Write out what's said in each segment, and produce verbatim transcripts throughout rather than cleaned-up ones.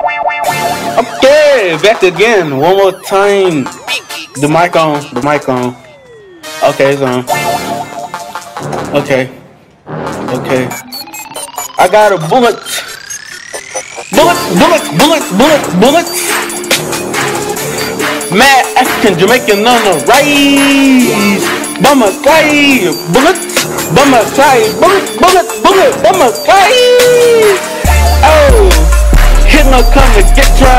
Okay, back again. One more time. The mic on. The mic on. Okay, it's on. Okay. Okay. I got a bullet. Bullets, bullets, bullets, bullets, bullets. Mad African Jamaican on the rise. Bummer fly. Bullets. Bummer fly. Bullets, bullets, bullets. Bummer fly. Oh. Hitler come to get ya.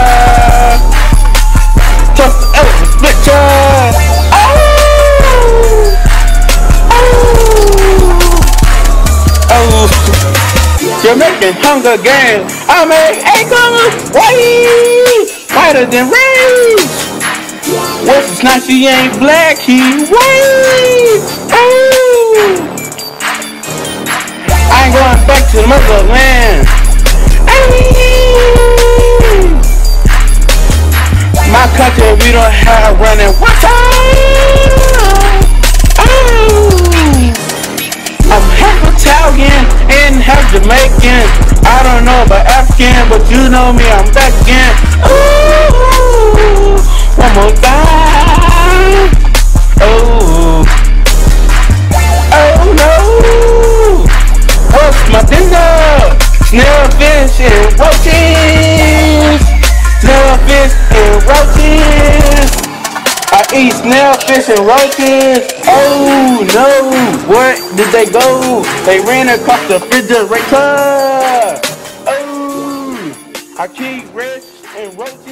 Toss the elephant split ya. Oh. Oh. Oh. Jamaican Hunger Games. I make acres. White. Whiter than rain. What's the snatch? He ain't black. He white. Oh. I ain't going back to the motherland. My country, we don't have running water. Oh. I'm half Italian and half Jamaican. I don't know about African, but you know me, I'm back again. Ooh, one more time. Oh, oh no. What's my dinner? Snail, fish, and roaches. Snail, fish, and roaches. I eat snail, fish, and roaches. Oh no, where did they go? They ran across the refrigerator. Oh, I keep rich and roaches.